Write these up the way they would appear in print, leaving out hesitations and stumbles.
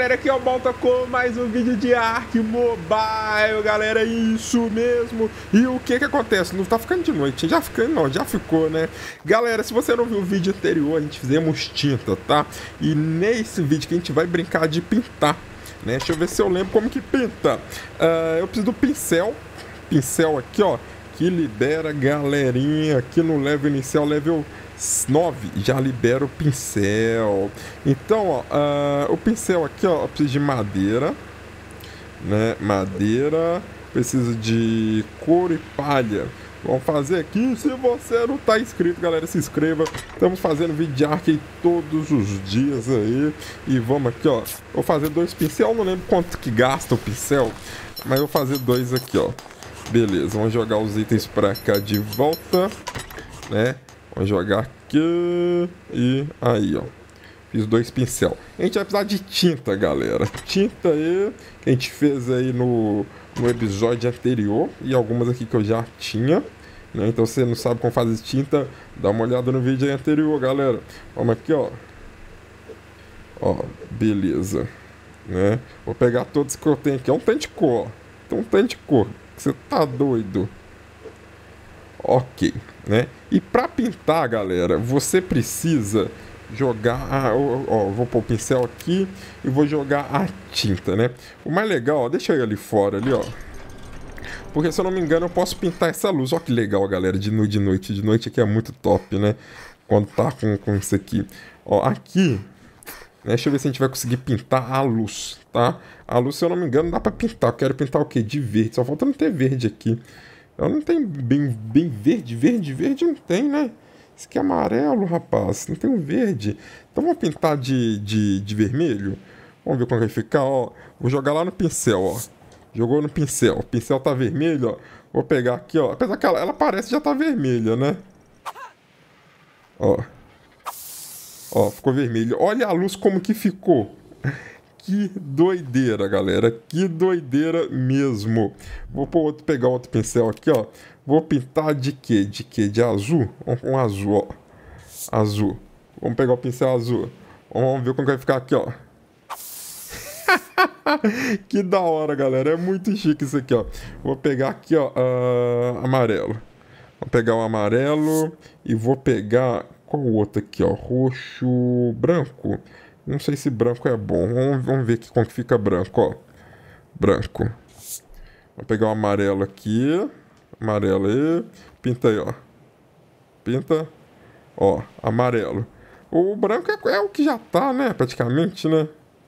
galera, aqui é o Balta com mais um vídeo de Ark Mobile, galera, isso mesmo. E o que acontece? Não tá ficando de noite, já ficando, não, já ficou, né? Galera, se você não viu o vídeo anterior, a gente fizemos tinta, tá? E nesse vídeo que a gente vai brincar de pintar, né? Deixa eu ver se eu lembro como que pinta. Eu preciso do pincel aqui, ó, que libera galerinha aqui no level inicial, level 9, já libera o pincel. Então, ó, o pincel aqui, ó, eu preciso de madeira, né? Madeira, preciso de couro e palha. Vamos fazer aqui. Se você não tá inscrito, galera, se inscreva. Estamos fazendo vídeo de Ark todos os dias aí. E vamos aqui, ó. Vou fazer 2 pincel, não lembro quanto que gasta o pincel, mas vou fazer 2 aqui, ó. Beleza, vamos jogar os itens pra cá de volta, né? Vamos jogar aqui e aí, ó. Fiz 2 pincel. A gente vai precisar de tinta, galera. Tinta aí, que a gente fez aí no episódio anterior. E algumas aqui que eu já tinha, né? Então, se você não sabe como fazer tinta, dá uma olhada no vídeo aí anterior, galera. Vamos aqui, ó. Ó, beleza. Né? Vou pegar todos que eu tenho aqui. É um tanto de cor, ó. Tem um tanto de cor. Você tá doido? Ok, né? E para pintar, galera, você precisa jogar... ó, vou pôr o pincel aqui e vou jogar a tinta, né? O mais legal, ó, deixa eu ir ali fora, ali, ó. Porque, se eu não me engano, eu posso pintar essa luz. Ó que legal, galera, de noite. De noite aqui é muito top, né? Quando tá com isso aqui. Ó, aqui... Deixa eu ver se a gente vai conseguir pintar a luz, tá? A luz, se eu não me engano, dá pra pintar. Eu quero pintar o quê? De verde. Só falta não ter verde aqui. Eu não tenho bem verde. Verde não tem, né? Isso aqui é amarelo, rapaz. Não tem um verde. Então vamos pintar de vermelho. Vamos ver como vai ficar, ó. Vou jogar lá no pincel, ó. Jogou no pincel. O pincel tá vermelho, ó. Vou pegar aqui, ó. Apesar que ela parece já tá vermelha, né? Ó. Ó, ficou vermelho. Olha a luz como que ficou. Que doideira, galera. Que doideira mesmo. Vou pegar outro pincel aqui, ó. Vou pintar de quê? De quê? De azul? Um azul, ó. Azul. Vamos pegar o pincel azul. Vamos ver como vai ficar aqui, ó. Que da hora, galera. É muito chique isso aqui, ó. Vou pegar aqui, ó, amarelo. Vou pegar o amarelo e vou pegar... Qual o outro aqui, ó? Roxo, branco. Não sei se branco é bom. Vamos ver aqui como que fica branco, ó. Branco. Vou pegar o amarelo aqui. Amarelo aí. Pinta aí, ó. Pinta. Ó, amarelo. O branco é o que já tá, né? Praticamente, né?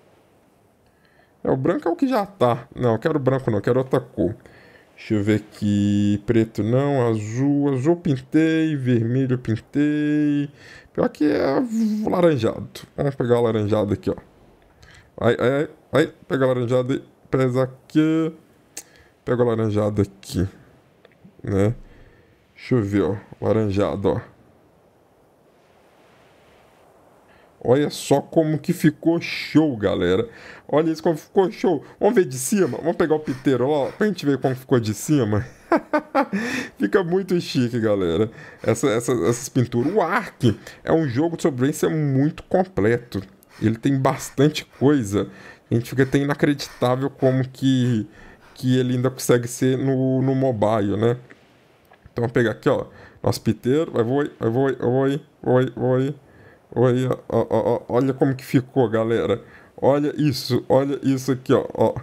O branco é o que já tá. Não, eu quero branco não, eu quero outra cor. Deixa eu ver aqui. Preto não, azul. Azul pintei, vermelho pintei. Pior que é laranjado. Vamos pegar o laranjado aqui, ó. Vai. Pega o laranjado aí. Presa aqui. Pega o laranjado aqui. Né? Deixa eu ver, ó. Laranjado, ó. Olha só como que ficou show, galera. Olha isso como ficou show. Vamos ver de cima? Vamos pegar o piteiro lá, ó, pra gente ver como ficou de cima. Fica muito chique, galera. Essas pinturas. O Ark é um jogo de sobrevivência muito completo. Ele tem bastante coisa. A gente fica até inacreditável como que ele ainda consegue ser no mobile, né? Então vamos pegar aqui, ó. Nosso piteiro. Vai. Olha como que ficou, galera. Olha isso aqui, ó.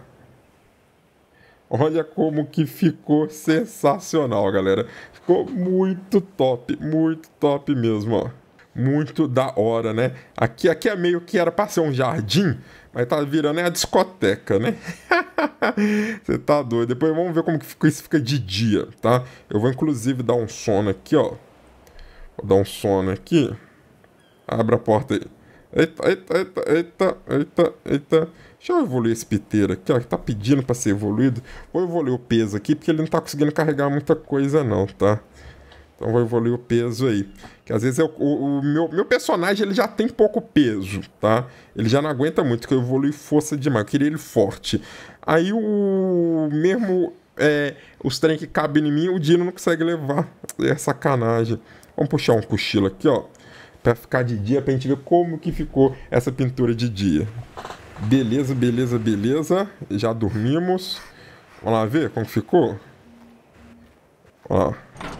Olha como que ficou sensacional, galera. Ficou muito top mesmo, ó. Muito da hora, né? Aqui é meio que era pra ser um jardim, mas tá virando a discoteca, né? Você tá doido. Depois vamos ver como que isso fica de dia, tá? Eu vou inclusive dar um sono aqui, ó. Vou dar um sono aqui. Abra a porta aí. Eita. Deixa eu evoluir esse piteiro aqui, ó, que tá pedindo pra ser evoluído. Vou evoluir o peso aqui, porque ele não tá conseguindo carregar muita coisa não, tá? Então vou evoluir o peso aí. Que às vezes o meu personagem ele já tem pouco peso, tá? Ele já não aguenta muito, porque eu evolui força demais. Eu queria ele forte. Aí os trem que cabem em mim, o Dino não consegue levar. É sacanagem. Vamos puxar um cochilo aqui, ó. Pra ficar de dia, pra gente ver como que ficou essa pintura de dia. Beleza, beleza, beleza. Já dormimos. Vamos lá ver como ficou. Ó.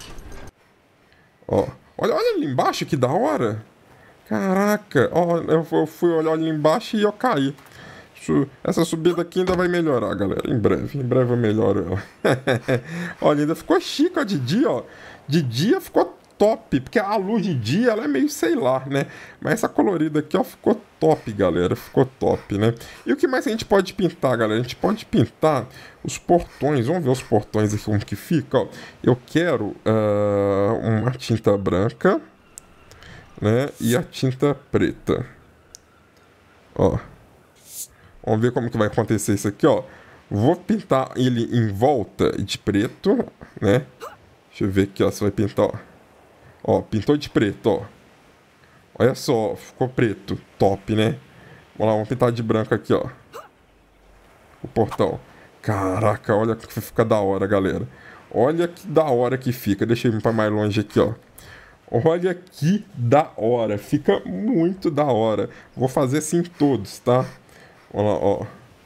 Ó. Olha, olha ali embaixo, que da hora. Caraca. Ó, eu fui olhar ali embaixo e eu caí. Essa subida aqui ainda vai melhorar, galera. Em breve eu melhoro ela. Olha, ainda ficou chique, ó, de dia, ó. De dia ficou top, porque a luz de dia, ela é meio, sei lá, né? Mas essa colorida aqui, ó, ficou top, galera. Ficou top, né? E o que mais a gente pode pintar, galera? A gente pode pintar os portões. Vamos ver os portões aqui, como que fica, ó. Eu quero uma tinta branca, né? E a tinta preta. Ó. Vamos ver como que vai acontecer isso aqui, ó. Vou pintar ele em volta de preto, né? Deixa eu ver aqui, ó. Você vai pintar, ó. Ó, pintou de preto, ó. Olha só, ficou preto. Top, né? Vamos lá, vamos pintar de branco aqui, ó. O portão. Caraca, olha que fica da hora, galera. Olha que da hora que fica. Deixa eu ir pra mais longe aqui, ó. Olha que da hora. Fica muito da hora. Vou fazer assim em todos, tá? Olha lá, ó.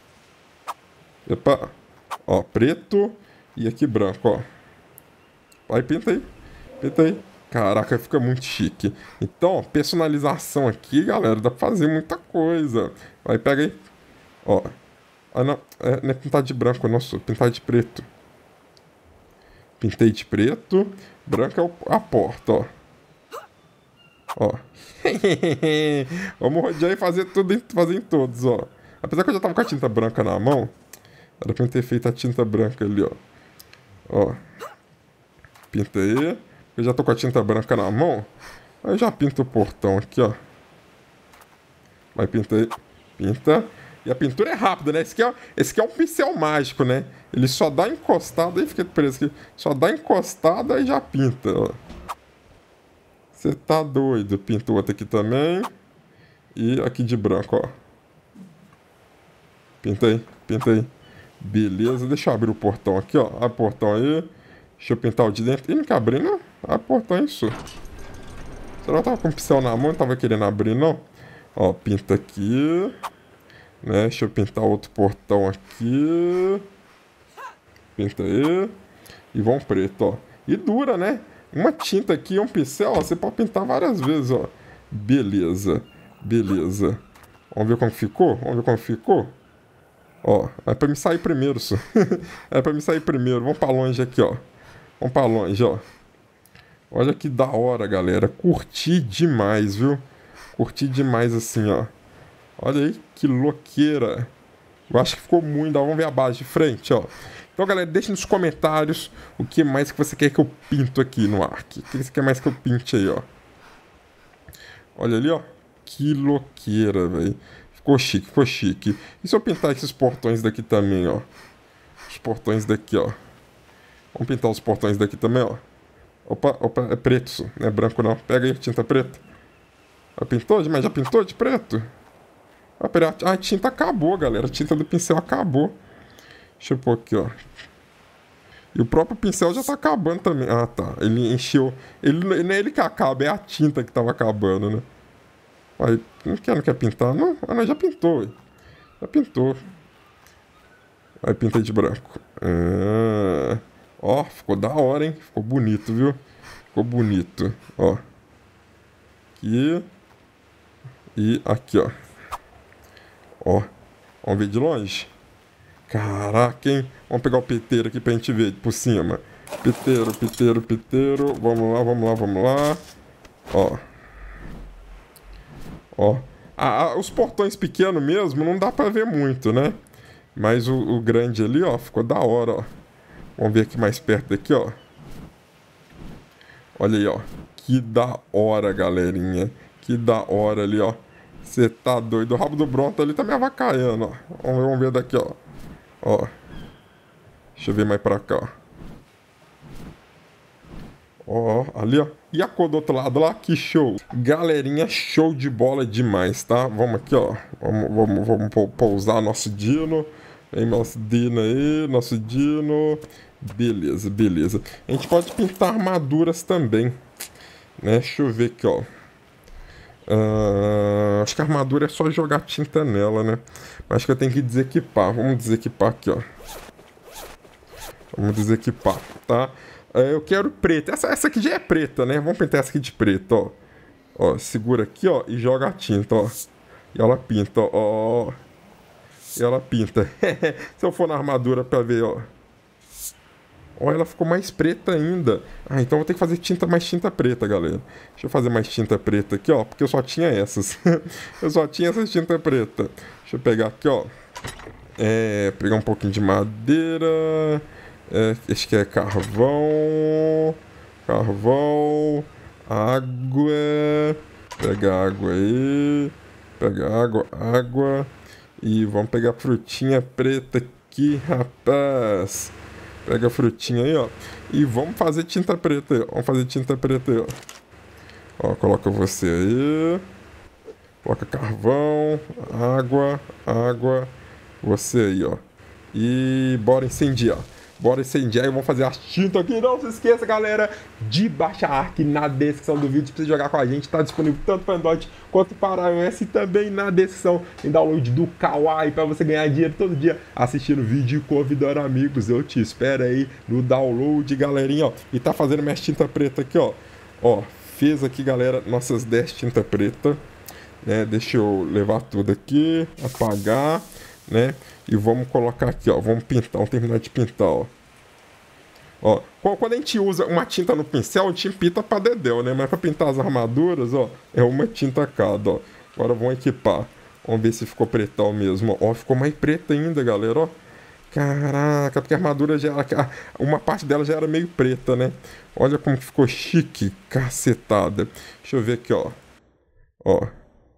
Epa. Ó, preto e aqui branco, ó. Vai, pinta aí. Pinta aí. Caraca, fica muito chique. Então, ó, personalização aqui, galera, dá pra fazer muita coisa. Vai, pega aí. Ó. Ah, não. Não é pintar de branco, não. Sou pintar de preto. Pintei de preto. Branco é a porta, ó. Ó. Vamos rodear e fazer tudo, fazer em todos, ó. Apesar que eu já tava com a tinta branca na mão, era pra eu ter feito a tinta branca ali, ó. Ó. Pinta aí. Eu já tô com a tinta branca na mão. Aí já pinta o portão aqui, ó. Vai, pinta aí. Pinta. E a pintura é rápida, né? Esse aqui é um pincel mágico, né? Ele só dá encostada e fica preso aqui. Só dá encostada e já pinta, ó. Você tá doido. Pinta o outro aqui também. E aqui de branco, ó. Pinta aí, pinta aí. Beleza, deixa eu abrir o portão aqui, ó. Abre o portão aí. Deixa eu pintar o de dentro. Ih, não quer abrir, não? Abre o portão, isso. Será que eu tava com o pincel na mão? Não tava querendo abrir, não? Ó, pinta aqui. Né? Deixa eu pintar outro portão aqui. Pinta aí. E vão preto, ó. E dura, né? Uma tinta aqui e um pincel, ó. Você pode pintar várias vezes, ó. Beleza. Beleza. Vamos ver como ficou? Vamos ver como ficou? Ó, é pra me sair primeiro, só. É pra me sair primeiro. Vamos pra longe aqui, ó. Vamos pra longe, ó. Olha que da hora, galera. Curti demais, viu? Curti demais assim, ó. Olha aí, que louqueira. Eu acho que ficou muito. Vamos ver a base de frente, ó. Então, galera, deixe nos comentários o que mais que você quer que eu pinto aqui no Ark. O que você quer mais que eu pinte aí, ó. Olha ali, ó. Que louqueira, velho. Ficou chique, ficou chique. E se eu pintar esses portões daqui também, ó? Os portões daqui, ó. Vamos pintar os portões daqui também, ó. Opa, opa, é preto isso. Não é branco, não. Pega aí, tinta preta. Já pintou? Mas já pintou de preto? Ah, pera, a tinta acabou, galera. A tinta do pincel acabou. Deixa eu pôr aqui, ó. E o próprio pincel já tá acabando também. Ah, tá. Ele encheu. Não é ele que acaba, é a tinta que tava acabando, né? Aí, não quer pintar? Não, não, já pintou, ué. Já pintou. Aí, pintei de branco. Ó, ficou da hora, hein? Ficou bonito, viu? Ficou bonito. Ó. Aqui. E aqui, ó. Ó. Vamos ver de longe? Caraca, hein? Vamos pegar o piteiro aqui pra gente ver por cima. Piteiro, piteiro, piteiro. Vamos lá, vamos lá, vamos lá. Ó. Ó. Os portões pequenos mesmo não dá pra ver muito, né? Mas o grande ali, ó, ficou da hora, ó. Vamos ver aqui mais perto daqui, ó. Olha aí, ó. Que da hora, galerinha. Que da hora ali, ó. Você tá doido. O rabo do Bronto ali tá me avacaiando, ó. Vamos ver daqui, ó. Ó. Deixa eu ver mais pra cá, ó. Ó, ali, ó. E a cor do outro lado lá, que show. Galerinha, show de bola demais, tá? Vamos aqui, ó. Vamos pousar nosso dino. Vem nosso dino aí, nosso dino. Beleza, beleza. A gente pode pintar armaduras também, né? Deixa eu ver aqui, ó. acho que a armadura é só jogar tinta nela, né? Mas acho que eu tenho que desequipar. Vamos desequipar aqui, ó. Vamos desequipar, tá? Eu quero preta. Essa aqui já é preta, né? Vamos pintar essa aqui de preta, ó. Ó, segura aqui, ó, e joga a tinta, ó. E ela pinta, ó. E ela pinta. Se eu for na armadura pra ver, ó. Ó, ela ficou mais preta ainda. Ah, então vou ter que fazer mais tinta preta, galera. Deixa eu fazer mais tinta preta aqui, ó. Porque eu só tinha essas. Eu só tinha essas tinta preta. Deixa eu pegar aqui, ó. Pegar um pouquinho de madeira. Acho que é carvão. Carvão. Água. Pega água aí. Pega água. E vamos pegar frutinha preta aqui, rapaz. Pega a frutinha aí, ó. E vamos fazer tinta preta aí, ó. Vamos fazer tinta preta aí, ó. Ó, coloca você aí. Coloca carvão, água. Você aí, ó. E bora incendiar. Bora incendiar e vamos fazer as tintas aqui. Não se esqueça, galera, de baixar a Ark na descrição do vídeo. Pra você jogar com a gente, tá disponível tanto para Android quanto para iOS. E também na descrição em download do Kawaii, para você ganhar dinheiro todo dia assistindo vídeo e convidando amigos. Eu te espero aí no download, galerinha, ó. E tá fazendo minhas tinta preta aqui, ó. Ó, fez aqui, galera, nossas 10 tinta preta, né? Deixa eu levar tudo aqui, apagar, né? E vamos colocar aqui, ó. Vamos pintar, vamos terminar de pintar, ó. Ó, quando a gente usa uma tinta no pincel, a gente pinta pra dedéu, né? Mas pra pintar as armaduras, ó, é uma tinta cada, ó. Agora vamos equipar. Vamos ver se ficou pretão mesmo, ó. Ficou mais preta ainda, galera, ó. Caraca, porque a armadura já era... Uma parte dela já era meio preta, né? Olha como que ficou chique, cacetada. Deixa eu ver aqui, ó. Ó.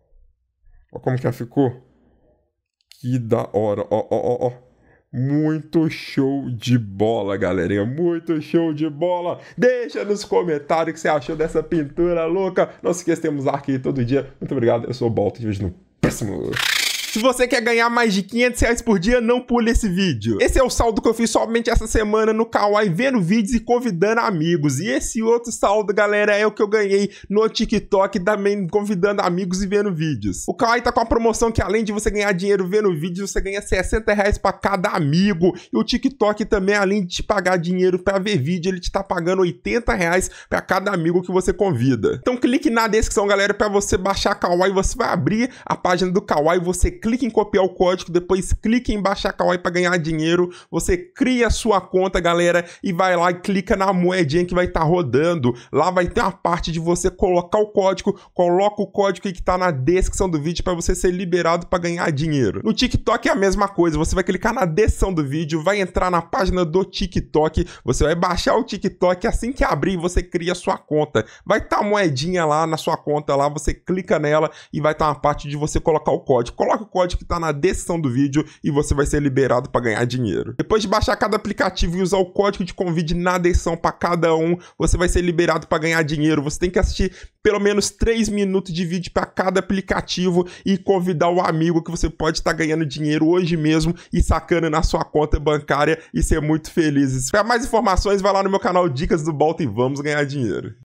Ó como que ela ficou. Que da hora, ó. Muito show de bola, galerinha. Muito show de bola. Deixa nos comentários o que você achou dessa pintura louca. Não se esqueça, temos Ark aí todo dia. Muito obrigado, eu sou o Balto e vejo no próximo. Se você quer ganhar mais de R$500 por dia, não pule esse vídeo. Esse é o saldo que eu fiz somente essa semana no Kawaii, vendo vídeos e convidando amigos. E esse outro saldo, galera, é o que eu ganhei no TikTok, também convidando amigos e vendo vídeos. O Kawaii tá com uma promoção que, além de você ganhar dinheiro vendo vídeos, você ganha R$60 para cada amigo. E o TikTok também, além de te pagar dinheiro para ver vídeo, ele te tá pagando R$80 para cada amigo que você convida. Então clique na descrição, galera, para você baixar Kawaii. Você vai abrir a página do Kawaii, você clica em copiar o código, depois clica em baixar Kawaii para ganhar dinheiro. Você cria a sua conta, galera, e vai lá e clica na moedinha que vai estar rodando. Lá vai ter uma parte de você colocar o código, coloca o código aí que tá na descrição do vídeo para você ser liberado para ganhar dinheiro. No TikTok é a mesma coisa, você vai clicar na descrição do vídeo, vai entrar na página do TikTok, você vai baixar o TikTok, assim que abrir você cria a sua conta. Vai estar a moedinha lá na sua conta, lá você clica nela e vai estar uma parte de você colocar o código. Coloca o código que tá na descrição do vídeo e você vai ser liberado para ganhar dinheiro. Depois de baixar cada aplicativo e usar o código de convite na descrição para cada um, você vai ser liberado para ganhar dinheiro. Você tem que assistir pelo menos 3 minutos de vídeo para cada aplicativo e convidar o amigo que você pode estar ganhando dinheiro hoje mesmo e sacando na sua conta bancária e ser muito feliz. Para mais informações, vai lá no meu canal Dicas do Balto e vamos ganhar dinheiro.